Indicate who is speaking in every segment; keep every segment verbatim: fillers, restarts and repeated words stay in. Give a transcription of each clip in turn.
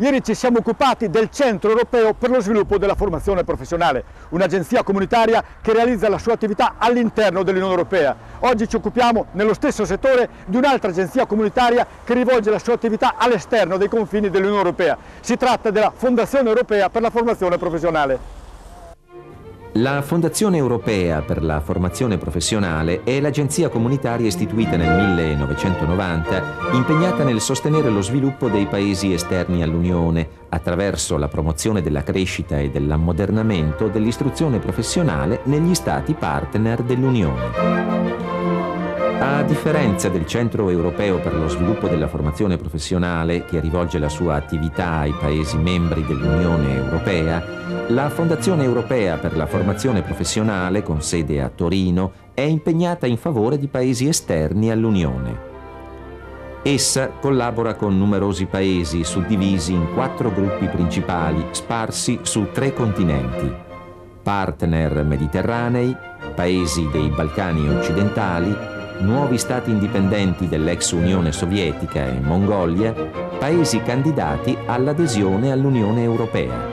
Speaker 1: Ieri ci siamo occupati del Centro Europeo per lo Sviluppo della Formazione Professionale, un'agenzia comunitaria che realizza la sua attività all'interno dell'Unione Europea. Oggi ci occupiamo nello stesso settore di un'altra agenzia comunitaria che rivolge la sua attività all'esterno dei confini dell'Unione Europea. Si tratta della Fondazione Europea per la Formazione Professionale.
Speaker 2: La Fondazione Europea per la Formazione Professionale è l'agenzia comunitaria istituita nel millenovecentonovanta, impegnata nel sostenere lo sviluppo dei paesi esterni all'Unione attraverso la promozione della crescita e dell'ammodernamento dell'istruzione professionale negli Stati partner dell'Unione. A differenza del Centro Europeo per lo Sviluppo della Formazione Professionale, che rivolge la sua attività ai Paesi membri dell'Unione Europea, la Fondazione Europea per la Formazione Professionale, con sede a Torino, è impegnata in favore di Paesi esterni all'Unione. Essa collabora con numerosi Paesi suddivisi in quattro gruppi principali, sparsi su tre continenti: partner mediterranei, Paesi dei Balcani occidentali, nuovi stati indipendenti dell'ex Unione Sovietica e Mongolia, paesi candidati all'adesione all'Unione Europea.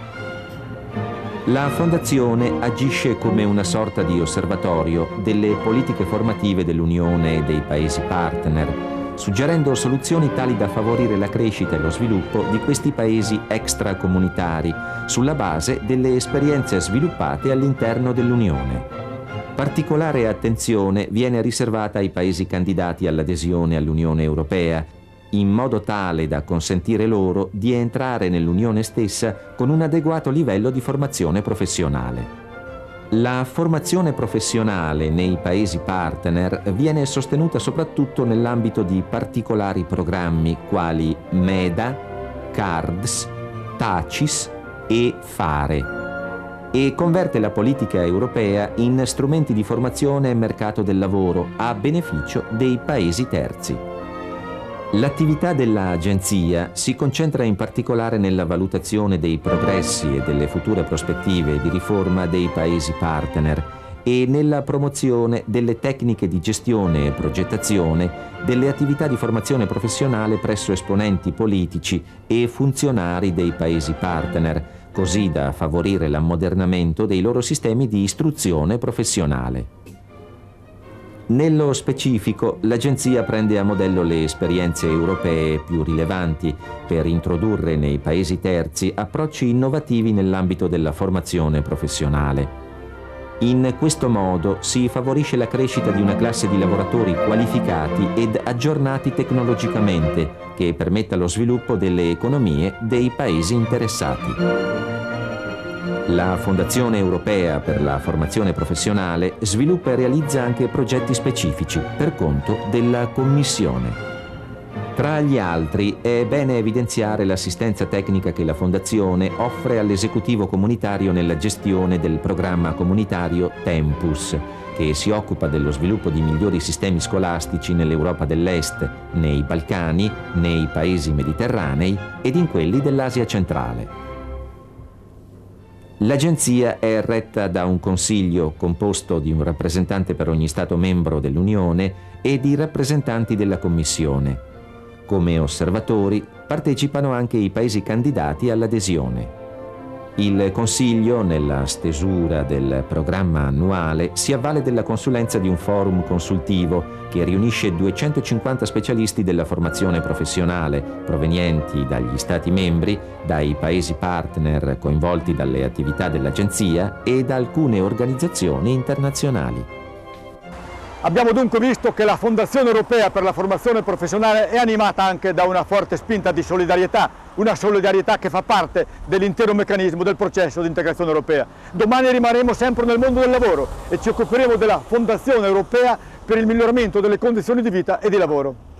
Speaker 2: La Fondazione agisce come una sorta di osservatorio delle politiche formative dell'Unione e dei paesi partner, suggerendo soluzioni tali da favorire la crescita e lo sviluppo di questi paesi extracomunitari sulla base delle esperienze sviluppate all'interno dell'Unione. Particolare attenzione viene riservata ai paesi candidati all'adesione all'Unione Europea, in modo tale da consentire loro di entrare nell'Unione stessa con un adeguato livello di formazione professionale. La formazione professionale nei paesi partner viene sostenuta soprattutto nell'ambito di particolari programmi quali MEDA, CARDS, TACIS e FARE, e converte la politica europea in strumenti di formazione e mercato del lavoro a beneficio dei paesi terzi. L'attività dell'agenzia si concentra in particolare nella valutazione dei progressi e delle future prospettive di riforma dei paesi partner e nella promozione delle tecniche di gestione e progettazione delle attività di formazione professionale presso esponenti politici e funzionari dei paesi partner, così da favorire l'ammodernamento dei loro sistemi di istruzione professionale. Nello specifico, l'agenzia prende a modello le esperienze europee più rilevanti per introdurre nei paesi terzi approcci innovativi nell'ambito della formazione professionale. In questo modo si favorisce la crescita di una classe di lavoratori qualificati ed aggiornati tecnologicamente, che permetta lo sviluppo delle economie dei paesi interessati. La Fondazione Europea per la Formazione Professionale sviluppa e realizza anche progetti specifici per conto della Commissione. Tra gli altri è bene evidenziare l'assistenza tecnica che la Fondazione offre all'esecutivo comunitario nella gestione del programma comunitario Tempus, che si occupa dello sviluppo di migliori sistemi scolastici nell'Europa dell'Est, nei Balcani, nei paesi mediterranei ed in quelli dell'Asia centrale. L'agenzia è retta da un consiglio composto di un rappresentante per ogni Stato membro dell'Unione e di rappresentanti della Commissione. Come osservatori partecipano anche i paesi candidati all'adesione. Il Consiglio, nella stesura del programma annuale, si avvale della consulenza di un forum consultivo che riunisce duecentocinquanta specialisti della formazione professionale provenienti dagli Stati membri, dai paesi partner coinvolti dalle attività dell'agenzia e da alcune organizzazioni internazionali.
Speaker 1: Abbiamo dunque visto che la Fondazione Europea per la Formazione Professionale è animata anche da una forte spinta di solidarietà, una solidarietà che fa parte dell'intero meccanismo del processo di integrazione europea. Domani rimarremo sempre nel mondo del lavoro e ci occuperemo della Fondazione Europea per il miglioramento delle condizioni di vita e di lavoro.